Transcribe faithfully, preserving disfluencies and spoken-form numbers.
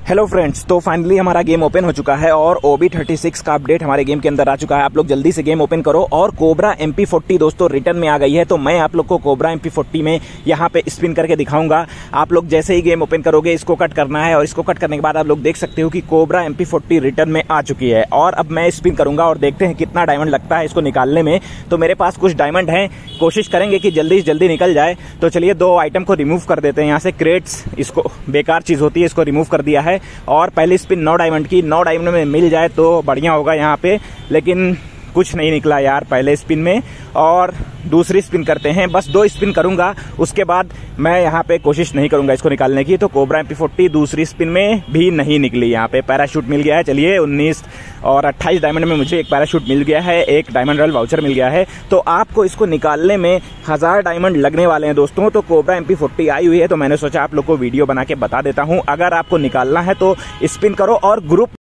Hello friends, तो finally हमारा game open हो चुका है और ओ बी थर्टी सिक्स का अपडेट हमारे गेम के अंदर आ चुका है। आप लोग जल्दी से गेम ओपन करो। और कोबरा एम पी फोर्टी दोस्तों रिटर्न में आ गई है, तो मैं आप लोग को कोबरा एम पी फोर्टी में यहाँ पे स्पिन करके दिखाऊंगा। आप लोग जैसे ही गेम ओपन करोगे इसको कट करना है और इसको कट करने के बाद आप लोग देख सकते हो कि cobra M P forty return में आ चुकी है। और अब मैं स्पिन करूंगा और देखते हैं कितना डायमंड लगता है इसको निकालने में। तो मेरे पास कुछ डायमंड हैं, कोशिश करेंगे कि जल्दी से जल्दी निकल जाए। तो चलिए दो आइटम को रिमूव कर देते हैं यहाँ से। क्रेट्स, इसको बेकार चीज होती है, इसको रिमूव कर दिया है। और पहले स्पिन नौ डायमंड की, नौ डायमंड में मिल जाए तो बढ़िया होगा यहाँ पे, लेकिन कुछ नहीं निकला यार पहले स्पिन में। और दूसरी स्पिन करते हैं, बस दो स्पिन करूंगा, उसके बाद मैं यहाँ पे कोशिश नहीं करूंगा इसको निकालने की। तो कोबरा एम पी फोर्टी दूसरी स्पिन में भी नहीं निकली। यहाँ पे पैराशूट मिल गया है। चलिए उन्नीस और अट्ठाईस डायमंड में मुझे एक पैराशूट मिल गया है, एक डायमंड रॉयल वाउचर मिल गया है। तो आपको इसको निकालने में हजार डायमंड लगने वाले हैं दोस्तों। तो कोबरा एम पी फोर्टी आई हुई है, तो मैंने सोचा आप लोग को वीडियो बना के बता देता हूँ। अगर आपको निकालना है तो स्पिन करो और ग्रुप